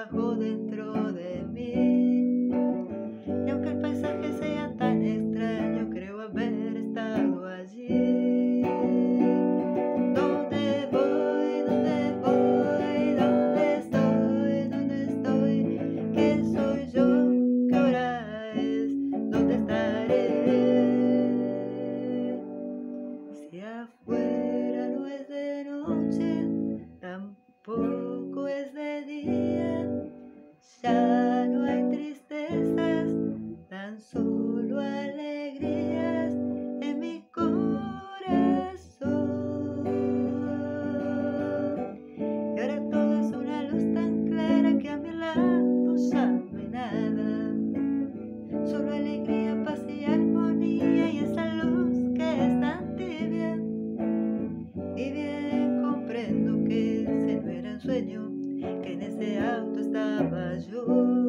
trabajo dentro de mí. Y aunque el paisaje sea tan extraño, creo haber estado allí. ¿Dónde voy? ¿Dónde voy? ¿Dónde estoy? ¿Dónde estoy? ¿Qué soy yo? ¿Qué hora es? ¿Dónde estaré? Si afuera no es de noche, tampoco es de día. Ya no hay tristezas, tan solo alegrías en mi corazón. Y ahora todo es una luz tan clara que a mi lado ya no hay nada. Solo alegría, paz y armonía, y esa luz que es tan tibia. Y bien comprendo que ese no era un sueño, que en ese auto estaba yo.